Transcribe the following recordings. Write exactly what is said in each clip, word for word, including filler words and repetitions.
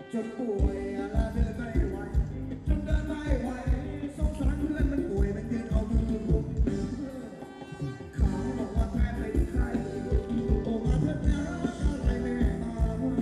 จนป่วยและเดินไม่ไหวจนเดินไม่ไหวสงสารเพื่อนมันป่วยมันยืนเอามือกุมเขาบอกว่าแพ้เป็นใครโอ้มาเถิดนะอะไรแม่มา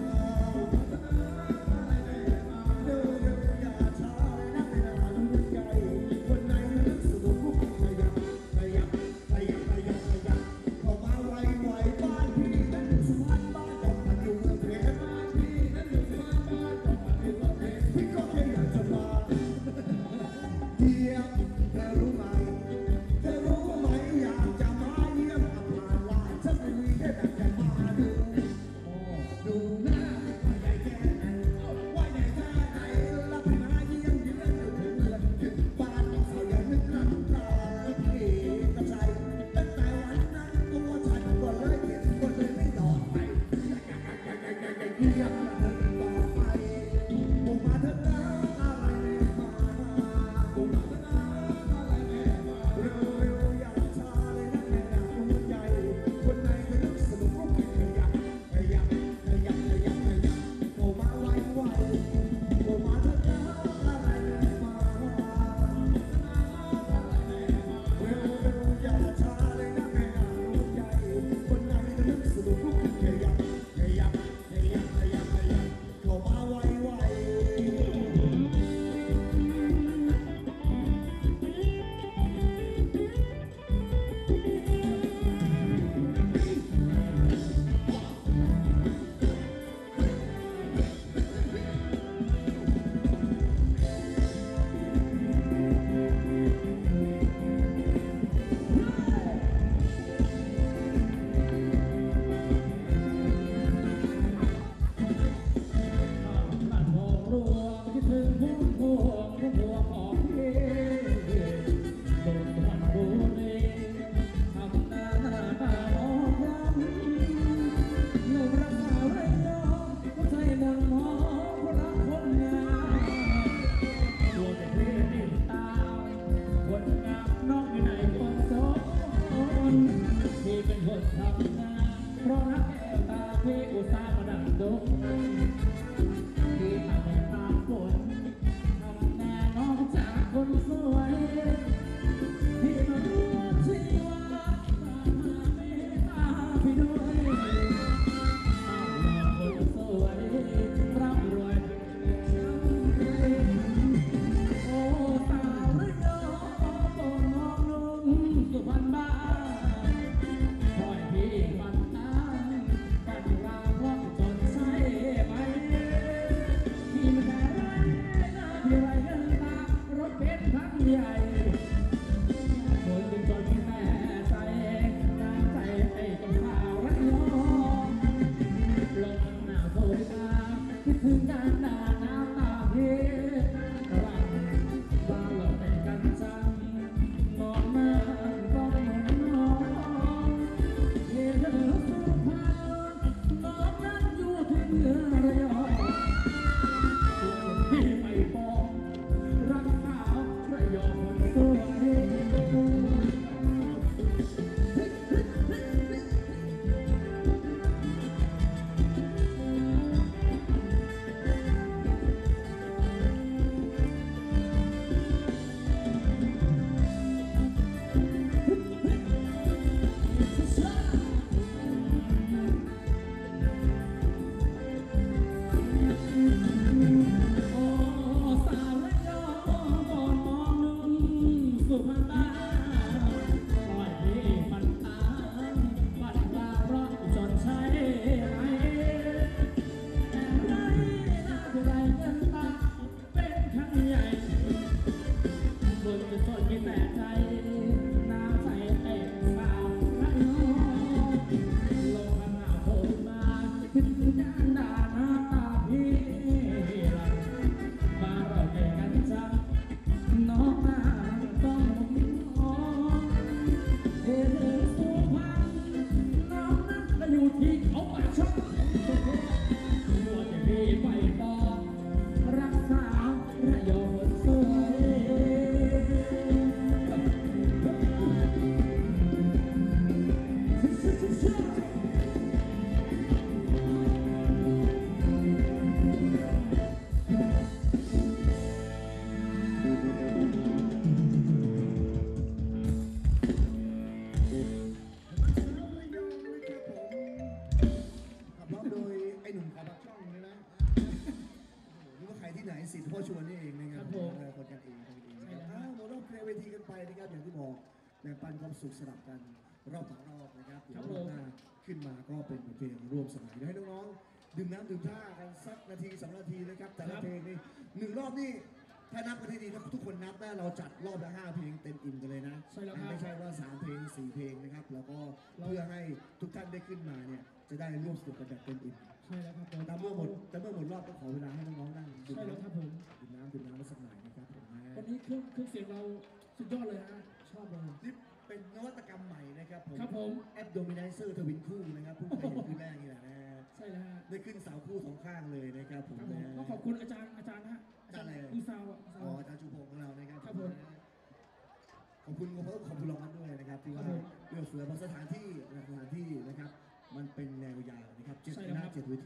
เดินอย่าช้าเลยนะไม่นานหัวใจคนไหนนึกสนุกขยับขยับขยับขยับขยับเข้ามาไวไวบ้านพี่นั้นอยู่สุพรรณบ้านต้องมาอยู่เมืองเพชรบ้านพี่นั้นอยู่สุพรรณบ้านต้องมาอยู่เมืองเพชรพี่ก็แค่อยากจะมาเยี่ยมเธอรู้ไหมเธอรู้ไหมอยากจะมาเยี่ยมอำลาลาฉันไม่มีแค่อยากจะมาดูดูหน้าว่าใหญ่แค่ไหนว่าใหญ่แค่ไหนรับไปมาเยี่ยมเยือนอยู่ถึงเลยถึงบ้านต้องสาวอย่านึกน้ำตาเอกชัยตั้งแต่วันนั้นตัวฉันก็เลยเห็นก็เลยไม่ยอมไปเยี่ยมเธอต่อไปบุกมาเถอะนะอะไรมาบุกมาเถอะนะอะไรมาเร็วเร็วอย่าช้าเลยนะแม่นะหัวใจคนไหนก็นึกสนุกก็ขยับขยับขยับขยับขยับโผล่มาไวไวโผล่มาเถอะนะอะไรมาเร็วเร็วอย่าช้าเลยนะแม่นะหัวใจคนไหนก็นึกสนุกก็ขยับขยับขยับขยับขยับโผล่มาไวไวบ้านโป่งหลวงคิดถึงพุ่มพวงพุ่มพวงของพี่โดนสุพรรณบุรีทำหน้าตาหมองคล้ำหนุ่มรักสาวระยองหัวใจมนต์หมองเพราะรักคนงามตัวเป็นเพลงติดตามคนงามน้องอยู่ในคนโสดที่เป็นคนทำงานเพราะรักแก้วตาพี่อุตส่าห์มาดังดงที่ทำให้ตามฝนทำแน่น้องจากคนสวยที่มารู้ชีวามาหาเมตตาพี่ด้วยสาวหล่อคนสวยร่ำรวยช่างเก่งโอ้สาวระยองโป่งน้องนุ่งสุพรรณบ้านคอยพี่ฝันตามฝันลาเพราะจนใช่ไหม ที่มันอะไรนะที่ไรกันตารถเป็นพันใหญ่คนจึงจนมีแต่ใจน้ำใจให้กับข่าวระยองลมหนาวโผล่มาคิดถึงกันหน้าน้ำตาพี่รังบ้านเราเป็นกันจังมองหน้าก็เหมือนน้องเห็นเธอสุพรรณน้องนั้นอยู่ที่เมืองระยอง ที่ไม่ปองรักสาวระยองคนสวยพ่อชวนนี่เองนะครับครับผมเออคนกันเองคนกันเองนะใช่ครับแล้วอ้าวหมดรอบเคลียร์เวทีกันไปนะครับอย่างที่บอกแบ่งปันความสุขสลับกันรอบต่อรอบนะครับเดี๋ยวรอบหน้าขึ้นมาก็เป็นเพลงร่วมสมัยเดี๋ยวให้น้องๆดื่มน้ำดื่มท่ากันสักนาทีสองนาทีนะครับแต่ละเพลงนี่หนึ่งรอบนี่ถ้านับกันให้ดีถ้าทุกคนนับได้เราจัดรอบละห้าเพลงเต็มอิ่มกันเลยนะใช่แล้วครับไม่ใช่ว่าสามเพลงสี่เพลงนะครับแล้วก็เพื่อให้ทุกท่านได้ขึ้นมาเนี่ยจะได้ร่วมสนุกกันแบบเต็มอิ่มใช่แล้วครับผมแต่เมื่อหมดแต่เมื่อหมดรอบก็ขอเวลาให้น้องๆนั่งดื่มใช่แล้วครับน้ำผมดื่มน้ำดื่มน้ำมาสักหน่อยนะครับผมนะวันนี้เครื่องเครื่องเสียงเราสุดยอดเลยฮะชอบเลยนี่เป็นนวัตกรรมใหม่นะครับผมครับผมแอปโดมิเนเซอร์ทวินคู่นะครับเพิ่งเคยเห็นขึ้นแรกนี่แหละนะฮะใช่แล้วฮะได้ขึ้นเสาคู่สองข้างเลยนะครับผมครับผมนะก็ขอบคุณอาจารย์อาจารย์นะฮะอาจารย์อะไรอูซาวอะอูซาอ๋วออาจารย์ชูพงศ์ของเรานะครับครับผมขอบคุณขอบคุณขอบคุณรองรับด้วยนะครับที่ว่าครับผมเอื้อเฟื้อเพราะสถานที่สถานที่นะครับมันเป็นแนวยาวนะครับเจ็ดใช่คแล้วณะครับเจ็ดเวที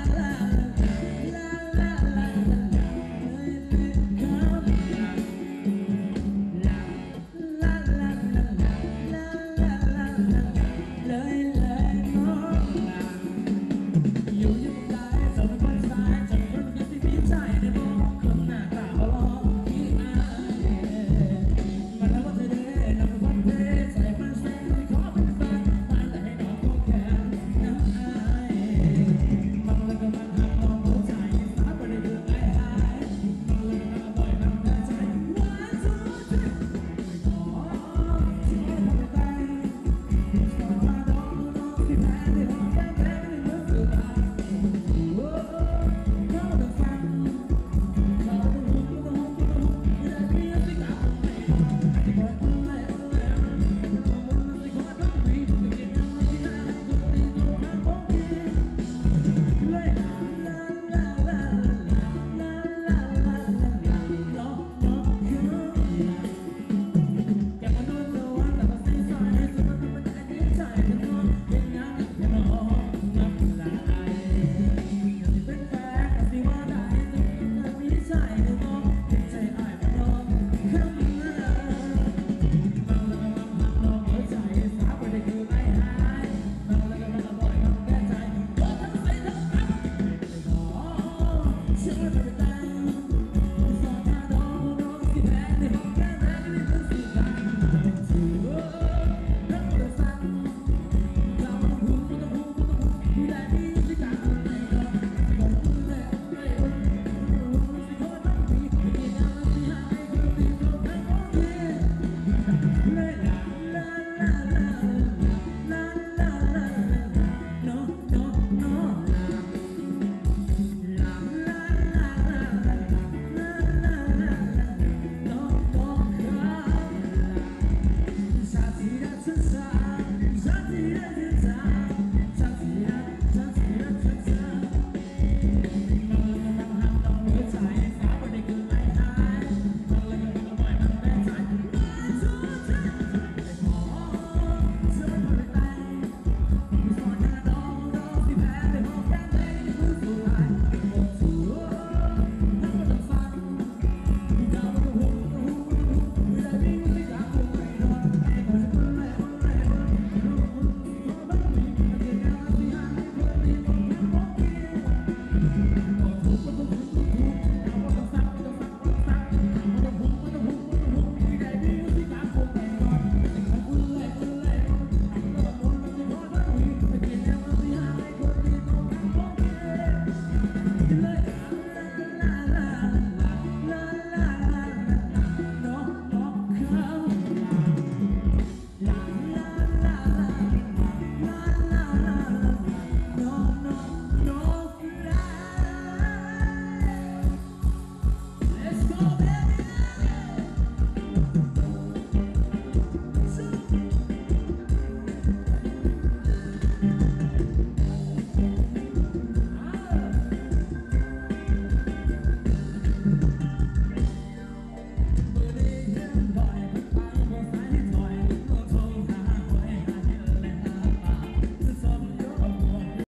เลยเลยน้องลาอยู่ยังไงจะเป็นคนสายจะเป็นคนที่พี่ใจในโม